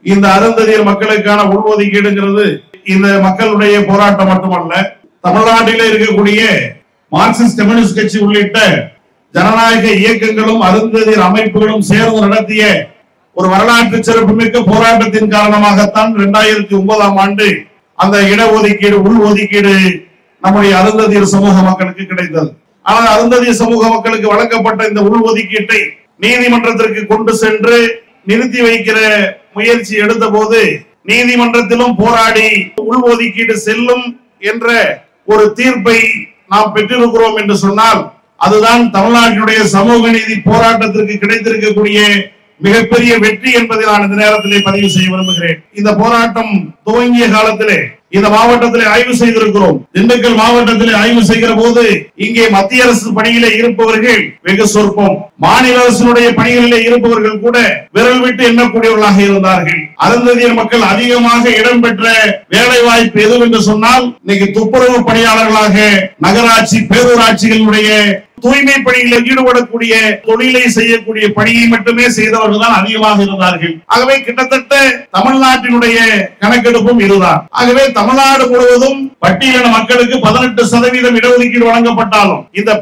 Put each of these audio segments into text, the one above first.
இந்த அருந்ததியர் மக்களுக்கான உள்ஒதுக்கீடுங்கிறது இந்த மக்களுடைய போராட்டம் மட்டுமல்ல, தமிழ்நாட்டில் இருக்கக்கூடிய மார்க்சிஸ்ட் கம்யூனிஸ்ட் கட்சி உள்ளிட்ட ஜனநாயக இயக்கங்களும் அருந்ததியர் அமைப்புகளும் சேர்ந்து நடத்திய ஒரு வரலாற்று சிறப்புமிக்க போராட்டத்தின் காரணமாகத்தான் 2009ஆம் ஆண்டு அந்த இடஒதுக்கீடு உள்ஒதுக்கீடு நம்முடைய அருந்ததியர் சமூக மக்களுக்கு கிடைத்தது. ஆனால் அருந்ததியர் சமூக மக்களுக்கு வழங்கப்பட்ட இந்த உள்ஒதுக்கீட்டை நீதிமன்றத்திற்கு கொண்டு சென்று நிறுத்தி வைக்கிற முயற்சி எடுத்த போது நீதிமன்றத்திலும் போராடி உள்ஒதுக்கீடு செல்லும் என்ற ஒரு தீர்ப்பை நாம் பெற்றிருக்கிறோம் என்று சொன்னால் அதுதான் தமிழ்நாட்டினுடைய சமூக நீதி போராட்டத்திற்கு கிடைத்திருக்கக்கூடிய மிகப்பெரிய வெற்றி என்பதை நான் இந்த நேரத்திலே பதிவு செய்ய விரும்புகிறேன். இந்த போராட்டம் துவங்கிய காலத்திலே இந்த மாவட்டத்திலே ஆய்வு செய்திருக்கிறோம். திண்டுக்கல் மாவட்டத்திலே ஆய்வு செய்கிற போது இங்கே மத்திய அரசு பணியிலே இருப்பவர்கள் வெகு சொற்பம், மாநில அரசினுடைய பணிகளிலே இருப்பவர்கள் கூட விரல் விட்டு எண்ணக்கூடியவர்களாக இருந்தார்கள். அருந்ததியர் மக்கள் அதிகமாக இடம்பெற்ற வேலை வாய்ப்பு எது என்று சொன்னால் இன்னைக்கு துப்புரவு பணியாளர்களாக நகராட்சி பேரூராட்சிகளுடைய தூய்மை பணியில் ஈடுபடக்கூடிய தொழிலை செய்யக்கூடிய பணியை மட்டுமே செய்தவர்கள் தான் அதிகமாக இருந்தார்கள். ஆகவே கிட்டத்தட்ட தமிழ்நாட்டினுடைய கணக்கெடுப்பும் இதுதான். ஆகவே தமிழ்நாடு முழுவதும் பட்டியலின மக்களுக்கு 18% இடஒதுக்கீடு வழங்கப்பட்டாலும் இந்த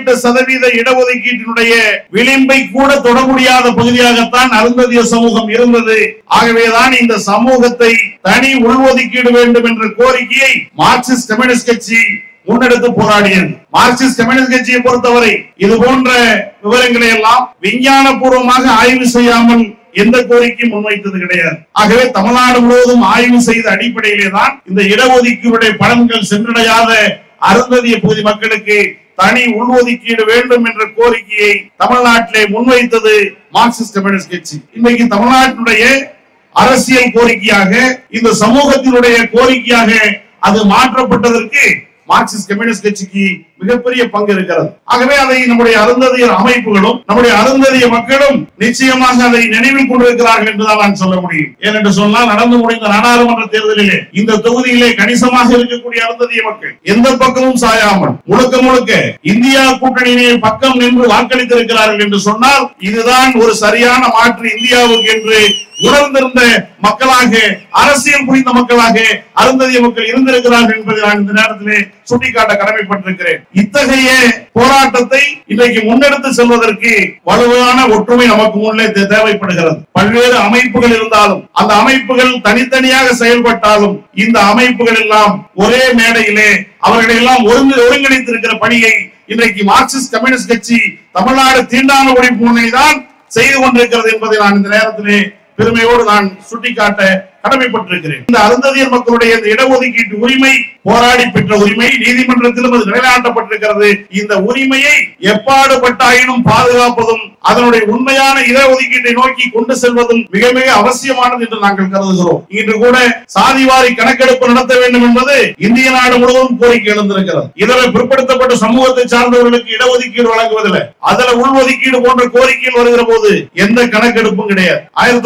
18% இடஒதுக்கீட்டினுடைய விளிம்பை கூட தொட முடியாத பகுதியாகத்தான் அருந்ததியர் சமூகம் இருந்தது. ஆகவேதான் இந்த சமூகத்தை தனி உள்ஒதுக்கீடு வேண்டும் என்ற கோரிக்கையை மார்க்சிஸ்ட் கம்யூனிஸ்ட் கட்சி முன்னெடுத்து போராடியது. மார்க்சிஸ்ட் கம்யூனிஸ்ட் கட்சியை பொறுத்தவரை இது போன்ற விவரங்களை எல்லாம் விஞ்ஞான பூர்வமாக ஆய்வு செய்யாமல் எந்த கோரிக்கையும் முன்வைத்தது கிடையாது. ஆகவே தமிழ்நாடு முழுவதும் ஆய்வு செய்த அடிப்படையிலே தான் இந்த இடஒதுக்கீடு பலன்கள் சென்றடையாத அருந்ததிய பகுதி மக்களுக்கு தனி உள்ஒதுக்கீடு வேண்டும் என்ற கோரிக்கையை தமிழ்நாட்டிலே முன்வைத்தது மார்க்சிஸ்ட் கம்யூனிஸ்ட் கட்சி. இன்னைக்கு தமிழ்நாட்டினுடைய அரசியல் கோரிக்கையாக இந்த சமூகத்தினுடைய கோரிக்கையாக அது மாற்றப்பட்டதற்கு மார்க்சிஸ்ட் கம்யூனிஸ்ட் கட்சிக்கு மிகப்பெரிய பங்கு இருக்கிறது. ஆகவே அதை நம்முடைய அருந்ததியர் அமைப்புகளும் நம்முடைய அருந்ததிய மக்களும் நிச்சயமாக அதை நினைவில் கொண்டிருக்கிறார்கள் என்றுதான் நான் சொல்ல முடியும். ஏனென்று சொன்னால் நடந்து முடிந்த நாடாளுமன்ற தேர்தலிலே இந்த தொகுதியிலே கணிசமாக இருக்கக்கூடிய அருந்ததிய மக்கள் எந்த பக்கமும் சாயாமல் முழுக்க முழுக்க இந்தியா கூட்டணியின் பக்கம் நின்று வாக்களித்திருக்கிறார்கள் என்று சொன்னால் இதுதான் ஒரு சரியான மாற்று இந்தியாவுக்கு என்று உணர்ந்திருந்த மக்களாக அரசியல் புரிந்த மக்களாக அருந்ததிய மக்கள் இருந்திருக்கிறார்கள் என்பதை நான் இந்த நேரத்திலே சுட்டிக்காட்ட கடமைப்பட்டிருக்கிறேன். இத்தகைய போராட்டத்தை இன்றைக்கு முன்னெடுத்து செல்வதற்கு வலுவான ஒற்றுமை நமக்கு முன்னே தேவைப்படுகிறது. பல்வேறு அமைப்புகள் இருந்தாலும் அந்த அமைப்புகள் தனித்தனியாக செயல்பட்டாலும் இந்த அமைப்புகள் எல்லாம் ஒரே மேடையிலே அவர்களை எல்லாம் ஒருங்கிணைத்திருக்கிற பணியை இன்றைக்கு மார்க்சிஸ்ட் கம்யூனிஸ்ட் கட்சி தமிழ்நாடு தீண்டாமை ஒழிப்பு முன்னணி தான் செய்து கொண்டிருக்கிறது என்பதை நான் இந்த நேரத்திலே பெருமையோடு நான் சுட்டிக்காட்ட கடமைப்பட்டிருக்கிறேன். இந்த அருந்ததியர் மக்களுடைய இடஒதுக்கீட்டு உரிமை போராடி பெற்ற உரிமை நீதிமன்றத்திலும் அது நிலைநாட்டப்பட்டிருக்கிறது. இந்த உரிமையை எப்பாடுபட்டாயினும் பாதுகாப்பதும் அதனுடைய உண்மையான இடஒதுக்கீட்டை நோக்கி கொண்டு செல்வதும் மிக மிக அவசியமானது என்று நாங்கள் கருதுகிறோம். இன்று கூட சாதிவாரி கணக்கெடுப்பு நடத்த வேண்டும் என்பது இந்திய நாடு முழுவதும் கோரிக்கை எழுந்திருக்கிறது. இதர பிற்படுத்தப்பட்ட சமூகத்தை சார்ந்தவர்களுக்கு இடஒதுக்கீடு வழங்குவதில்லை, அதில் உள்ஒதுக்கீடு போன்ற கோரிக்கைகள் வருகிற போது எந்த கணக்கெடுப்பும் கிடையாது.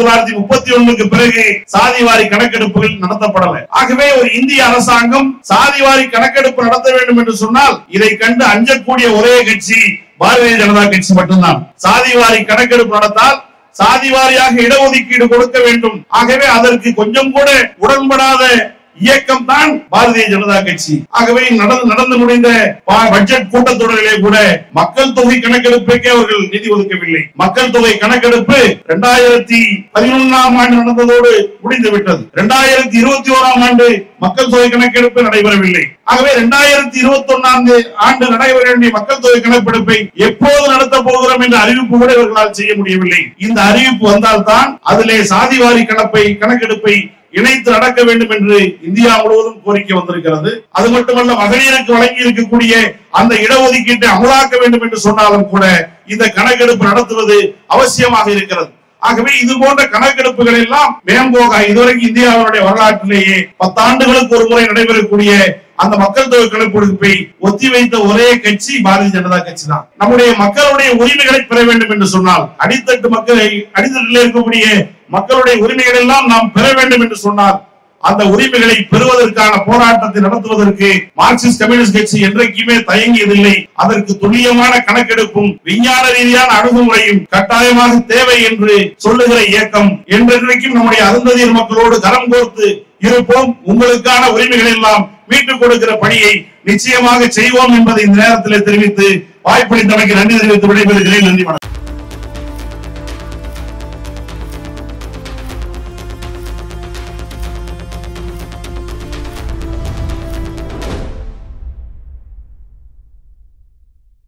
1931 பிறகு சாதிவாரி கணக்கெடுப்புகள் நடத்தப்படலை. ஆகவே ஒரு இந்திய அரசாங்கம் சாதிவாரி கணக்கெடுப்பு நடத்த வேண்டும் என்று சொன்னால் இதை கண்டு அஞ்சக்கூடிய ஒரே கட்சி பாரதிய ஜனதா கட்சி மட்டும்தான். சாதிவாரி கணக்கெடுப்பு நடத்தால் சாதிவாரியாக இடஒதுக்கீடு கொடுக்க வேண்டும். ஆகவே அதற்கு கொஞ்சம் கூட உடன்படாத இயக்கம் தான் பாரதிய ஜனதா கட்சி. ஆகவே நடந்து முடிந்த பட்ஜெட் கூட்டத்தொடரிலே கூட மக்கள் தொகை கணக்கெடுப்புக்கே அவர்கள் நிதி ஒதுக்கவில்லை. மக்கள் தொகை கணக்கெடுப்பு 2011ஆம் ஆண்டு நடந்ததோடு முடிந்து விட்டது. 2021ஆம் ஆண்டு மக்கள் தொகை கணக்கெடுப்பு நடைபெறவில்லை. ஆகவே 2021ஆம் ஆண்டு நடைபெற வேண்டிய மக்கள் தொகை கணக்கெடுப்பை எப்போது நடத்த போகிறோம் என்ற அறிவிப்பு கூட இவர்களால் செய்ய முடியவில்லை. இந்த அறிவிப்பு வந்தால்தான் அதிலே சாதிவாரி கணக்கெடுப்பை இணைத்து நடக்க வேண்டும் என்று இந்தியா முழுவதும் கோரிக்கை வந்திருக்கிறது. அது மட்டுமல்ல, மகளிருக்கு வழங்கி இருக்கக்கூடிய அந்த இடஒதுக்கீட்டை அமலாக்க வேண்டும் என்று சொன்னாலும் கூட இந்த கணக்கெடுப்பு நடத்துவது அவசியமாக இருக்கிறது. ஆகவே இது போன்ற கணக்கெடுப்புகள் எல்லாம் மேம்போக இதுவரைக்கும் இந்தியாவுடைய வரலாற்றிலேயே 10 ஆண்டுகளுக்கு ஒரு முறை நடைபெறக்கூடிய அந்த மக்கள் தொகை கணக்கெடுப்பை ஒத்திவைத்த ஒரே கட்சி பாரதிய ஜனதா கட்சி தான். நம்முடைய மக்களுடைய உரிமைகளை பெற வேண்டும் என்று சொன்னால் அடித்தட்டு மக்களை அடித்தட்டில் இருக்கக்கூடிய மக்களுடைய உரிமைகள் எல்லாம் நாம் பெற வேண்டும் என்று சொன்னால் அந்த உரிமைகளை பெறுவதற்கான போராட்டத்தை நடத்துவதற்கு மார்க்சிஸ்ட் கம்யூனிஸ்ட் கட்சி என்றைக்குமே தயங்கியதில்லை. அதற்கு துல்லியமான கணக்கெடுப்பும் விஞ்ஞான ரீதியான அணுகுமுறையும் கட்டாயமாக தேவை என்று சொல்லுகிற இயக்கம் என்றென்றைக்கும் நம்முடைய அருந்ததியர் மக்களோடு கரம் கோர்த்து இருப்போம். உங்களுக்கான உரிமைகள் எல்லாம் மீட்டுக் கொடுக்கிற பணியை நிச்சயமாக செய்வோம் என்பதை இந்த நேரத்தில் தெரிவித்து வாய்ப்பளித்தமைக்கு நன்றி தெரிவித்து விடைபெறுகிறேன். நன்றி.